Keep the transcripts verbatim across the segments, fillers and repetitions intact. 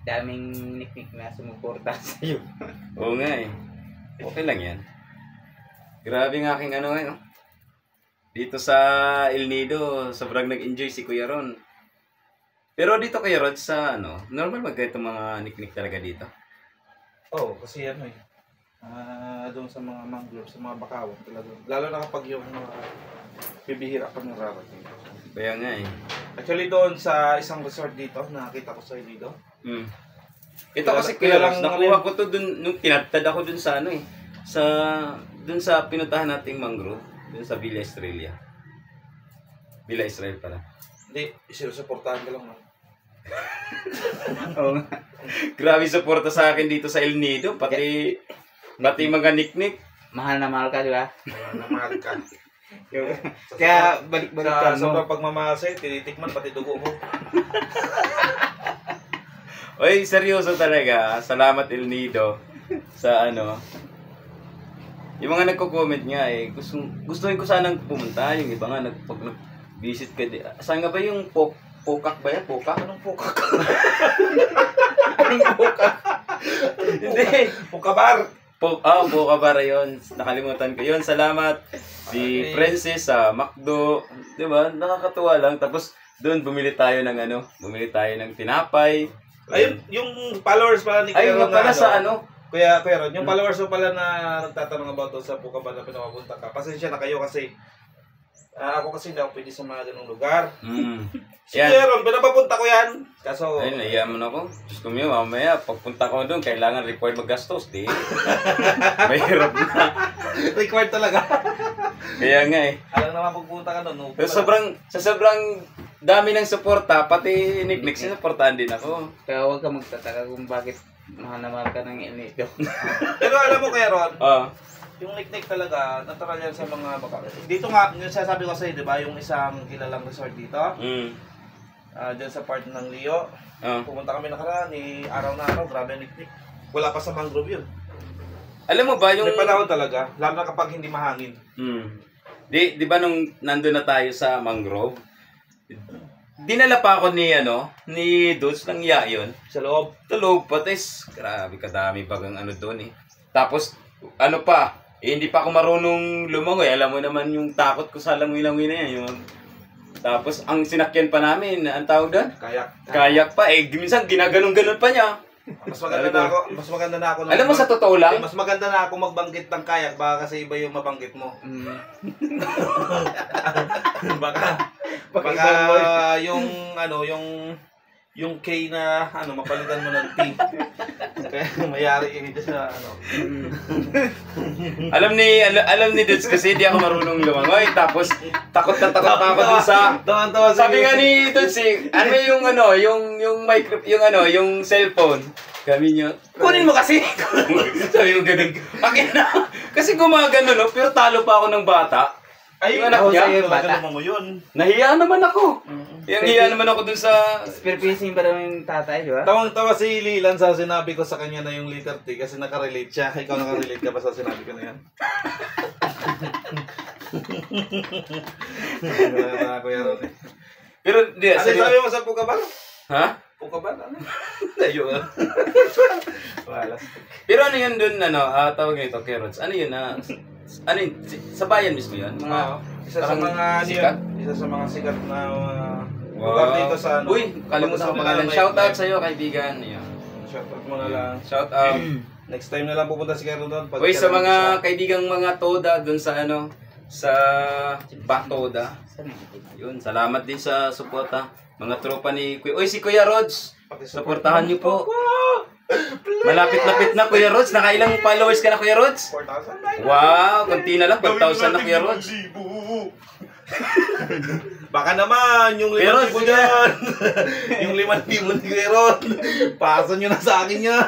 daming niknik na sumuporta sa'yo. Oo nga eh. Okay lang yan. Grabe ng aking ano eh. No? Dito sa El Nido, sobrang nag-enjoy si Kuya Ron. Pero dito Kuya Rod, sa ano, normal ba ganito mga niknik talaga dito? Oo, oh, kasi ano eh. Uh, doon sa mga mangrove, sa mga bakawan talaga. Lalo na kapag yung mga bibihira pa ng rarating. Kaya nga eh. Actually doon sa isang resort dito, nakakita ko sa dito. Hmm. Ito kasi Kuya Rod, nakuha ko to dun, nung tinatad ako dun sa ano eh. Sa, dun sa pinuntahan nating mangrove, dun sa Villa Estrella. Villa Israel pala. Hindi, isinusuportahan ka lang. Oo nga. Grabe suporta sa akin dito sa El Nido, pati pati mga niknik. Mahal na mahal ka, di ba? Mahal na mahal ka. Kaya balik-balik ka sa mo. sobrang pagmamahal sa'yo, tinitikman pati dugo mo. Oy, seryoso talaga. Salamat El Nido sa ano. Yung mga nagko-comment nga eh, gusto gustuhin ko sanang pumunta, yung iba nga nag pag nag-visit ka di. Saan nga ba yung pok pokak ba yan? Pokak? Anong pokak? Anong pokak? Hindi, Pokabar. Po ah, Pokabar yun. Nakalimutan ko yun. Salamat si Okay. Princess sa McDo. 'Di ba? Nakakatuwa lang. Tapos doon bumili tayo ng ano, bumili tayo ng tinapay. Ayun, yung followers pala ni Ay, Kuya nga Ron pala na, sa ano, Kuya, Kuya Ron, yung followers mo pala na nagtatanong about sa Pokabar na pinapapunta ka. Pasensya na kayo kasi ah, ako kasi hindi ako pwede sa mga ganung lugar. mm. Si Kuya Ron, pinapapunta ko yan. Kaso, Ay, naiya mo na ako. Diyos ko miyo, mamaya, pagpunta ko doon, kailangan required maggastos, di. Mahirap na. required talaga. Kaya nga eh. Alam naman pagpunta ka doon. No? So, sobrang, sa sobrang dami ng suporta, pati niknik, sinuportahan din ako. Kaya huwag ka magtataka kung bakit mahal na mahal ka ng El Nido. Pero alam mo Kuya Ron, Ah. yung niknik talaga, natural yan sa mga baka. Dito nga, yung sasabi ko sa'yo, di ba, yung isang kilalang resort dito, Mm. uh, dyan sa part ng Leo, Ah. pumunta kami nakaraan, ni araw na araw, grabe ang niknik. Wala pa sa mangrove yun. Alam mo ba yung... May panahon talaga, lalo na kapag hindi mahangin. Mm. Di, di ba nung nandun na tayo sa mangrove, dinala pa ako ni, ano, ni Dutz ng yayon. Sa loob. Sa loob pa, tes, grabe kadami bagang ano doon eh. Tapos, ano pa, eh, hindi pa ako marunong lumangoy. Alam mo naman yung takot ko sa langoy-langoy na yan. Yung... Tapos, ang sinakyan pa namin, ang tawag doon? Kayak. Kayak pa. Eh, minsan ginaganon-ganon pa niya. Mas maganda na ako, mas maganda na ako. na Alam mo, sa totoo lang, Eh, mas maganda na ako magbanggit ng kayak, baka kasi iba yung mabanggit mo. Mm. baka, baka Pag-ibang yung, ano, yung, yung K na, ano, mapalitan mo ng T. Kaya mayari yun dito sa, ano. alam ni al- alam ni Dutz kasi hindi ako marunong lumangoy. Tapos, takot na takot pa ako dun sa... Tawan-tawa Sabi nga ni Dutz eh, ano yung ano, yung, yung micro, yung ano, yung cellphone. Kami niya, kunin mo kasi. Sabi ko ganun. Akin na. Kasi gumagano, no? Pero talo pa ako ng bata. Ay, Yung anak ako niya? sa'yo, Bata. mo yun. Nahiya naman ako. Yung hiya naman ako dun sa... Spear piercing pa naman yung tatay, di ba? Tawang-tawa si Lilan sa sinabi ko sa kanya na yung letter T kasi nakarelate siya. Ikaw nakarelate ka ba sa sinabi ko na yan? Wala ko yan. Pero, di, Ano sabi- sabi mo sa Pukabar? Ha? Pukabar? Ano? Layo ah. Wala. Pero ano yun dun, ano, ah, tawag nito, carrots. Ano yun, ah, ano yun, si- sa bayan mismo yun? Mga, Oo. Isa sa parang mga ano sikat? yun, isa sa mga sikat na uh, lugar dito sa ano. Uy, kalimutan ko pangalan. Shout out sa'yo, kaibigan. Ayan. Shout out mo na lang. Shout out. Next time na lang pupunta si Kero doon. Pag Uy, sa kailangan mga siya. kaibigang mga Toda dun sa ano, sa Batoda. Yun, salamat din sa suporta. Mga tropa ni Kuya. Uy, si Kuya Rods. Pakisupport Suportahan niyo po. Wow! Malapit-lapit na Kuya Rods. Nakailang followers ka na Kuya Rods? four thousand. Wow, konti na lang. one thousand na Kuya Rods. Baka naman, yung Kuya limang Rods, libo sige. dyan. yung limang libo ni Kuya Rod. Paso nyo na sa akin yan.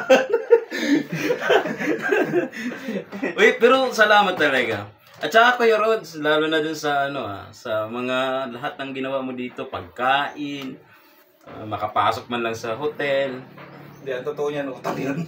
Uy, pero salamat talaga. At saka Kuya Rods, lalo na dun sa ano ah, sa mga lahat ng ginawa mo dito, pagkain, ah, makapasok man lang sa hotel. Hindi, ang totoo niyan, utang yan.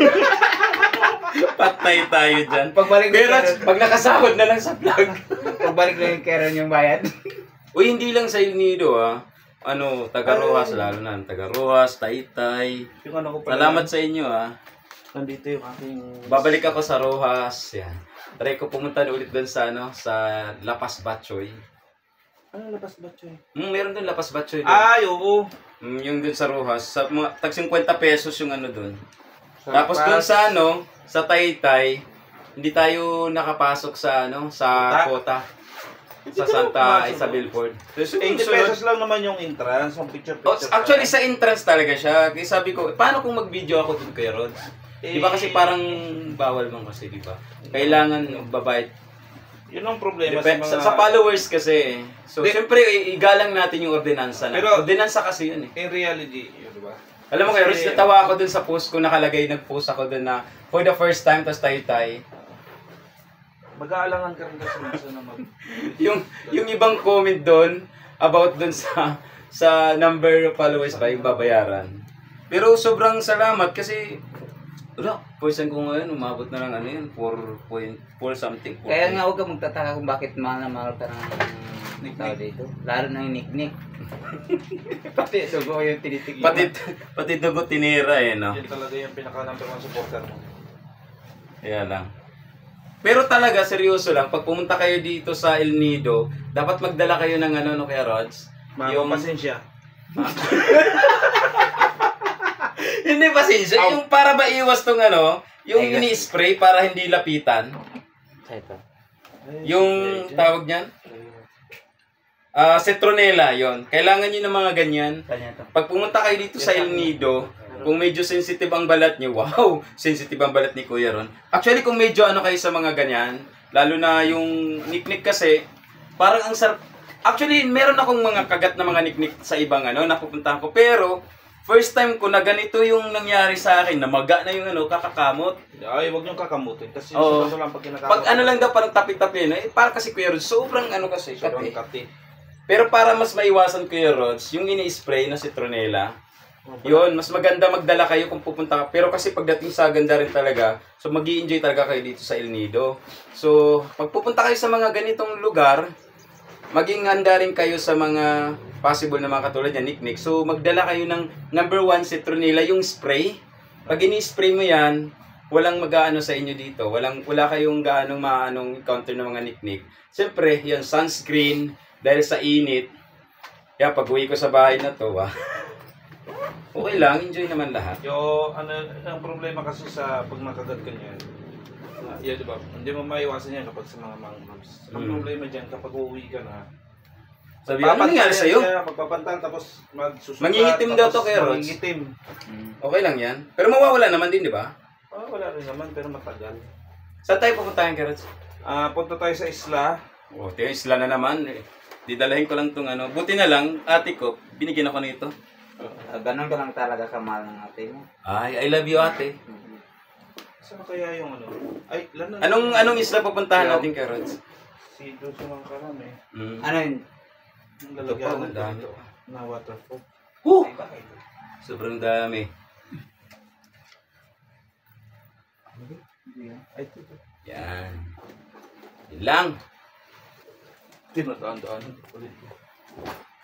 Patay tayo dyan. Pagbalik Pero na pag nakasahod na lang sa vlog. Pagbalik lang yung Karen yung bayad. Uy, hindi lang sa El Nido ah. ano, taga Rojas, lalo na, taga Rojas, Taytay. Yung ano ko pala. Salamat sa inyo, ah. Nandito yung aking... Babalik ako sa Rojas, yan. Try ko pumunta na ulit doon sa, ano, sa Lapas Batchoy. Ano labas ba, Choy? Hmm, meron doon Lapas Batchoy doon. Ay, oo. Hmm, yung doon sa Rojas, sa mga, tag fifty pesos yung ano doon. Sa Tapos Lapas. doon sa ano, sa Taytay, hindi tayo nakapasok sa ano, sa Kota? Kota. Sa Santa Isabel Ford. eighty pesos lang naman yung entrance, yung picture Oh, picture. actually, sa entrance talaga siya. Kaya sabi ko, paano kung mag-video ako dun kay Rods? Di ba kasi parang bawal man kasi, di ba? Kailangan magbabayad. Yun ang problema Depend, sa sa, mga... sa followers kasi. So, Di- siyempre, i- igalang natin yung ordinansa na. Pero- ordinansa kasi yun eh. In reality, yun, di ba? Alam mo kay Rods, Kasi- natawa ako dun sa post ko, nakalagay, nag-post ako dun na for the first time, tas Taytay. Mag-aalangan ka rin kasi minsan na mag... yung yung ibang comment doon about doon sa sa number of followers ba yung babayaran. Pero sobrang salamat kasi wala, person ko ngayon umabot na lang ano yun, four point four something. four Kaya nga huwag ka magtataka kung bakit mahal na mahal ka ng tao dito. Lalo na yung niknik. Pati sugo yung tinitigil. pati pati dugo tinira eh, no. Yun talaga yung pinaka-number one supporter mo. Kaya lang. Pero talaga, seryoso lang, pag pumunta kayo dito sa El Nido, dapat magdala kayo ng ano, no, kaya Rods? Mga yung... pasensya. Hindi pasensya, yung para ba iwas tong ano, yung Ay, ini-spray para hindi lapitan. Sa ito. Yung tawag niyan? Ah, citronella, yon. Kailangan niyo ng mga ganyan. Kanya to. Pag pumunta kayo dito sa El Nido, kung medyo sensitive ang balat niyo, wow, sensitive ang balat ni Kuya Ron. Actually, kung medyo ano kayo sa mga ganyan, lalo na yung niknik kasi, parang ang sarap. Actually, meron akong mga kagat na mga niknik sa ibang ano, napupuntahan ko. Pero, first time ko na ganito yung nangyari sa akin, na maga na yung ano, kakakamot. Ay, huwag niyong kakamutin. Kasi Oo. sa lang pag kinakamot. Pag ano lang daw, parang tapi-tapi, no? Eh, parang kasi Kuya Ron, sobrang ano kasi, Sobrang kati. kati. Pero para mas maiwasan Kuya Rods, yung ini-spray na citronella, yun, mas maganda magdala kayo kung pupunta ka. Pero kasi pagdating sa ganda rin talaga, so mag enjoy talaga kayo dito sa El Nido. So, pag pupunta kayo sa mga ganitong lugar, maging handa rin kayo sa mga possible na mga katulad niya, niknik. So, magdala kayo ng number one citronella, yung spray. Pag ini-spray mo yan, walang mag-aano sa inyo dito. Walang, wala kayong gaanong maanong encounter ng mga niknik. Siyempre, yan, sunscreen, dahil sa init. Kaya pag uwi ko sa bahay na to, ah, okay lang, enjoy naman lahat. Yo, ano, ang problema kasi sa pag nakagat ka niyan, uh, yeah, di ba? Hindi mo maiwasan yan kapag sa mga mangroves. Ang Mm. problema diyan kapag uuwi ka na, Sabi, ano nangyari sa'yo? Pagpapantal tapos magsusuka. Mangingitim daw to, tapos kay Rods. Mangingitim. Okay lang yan. Pero mawawala naman din, di ba? Oh, wala rin naman, pero matagal. Saan tayo pupuntahan, Carrots? Ah, punta tayo sa isla. Oh, tiyo, isla na naman. Eh. Didalahin ko lang tong ano. Buti na lang, ate ko, binigyan ako nito. Uh, ganun ka lang talaga kamahal ng ate mo. Ay, I love you, ate. Saan kaya yung ano? Ay, lalo. Anong anong isla pupuntahan natin, Carrots? Si Doso ng Karami. Mm. Ano yun? Ang Ito pa, lalagyan ang dami. dito na waterfall. Woo! Sobrang dami. Ay, ito. Yan. Yan lang. Tinadaan-daan ulit.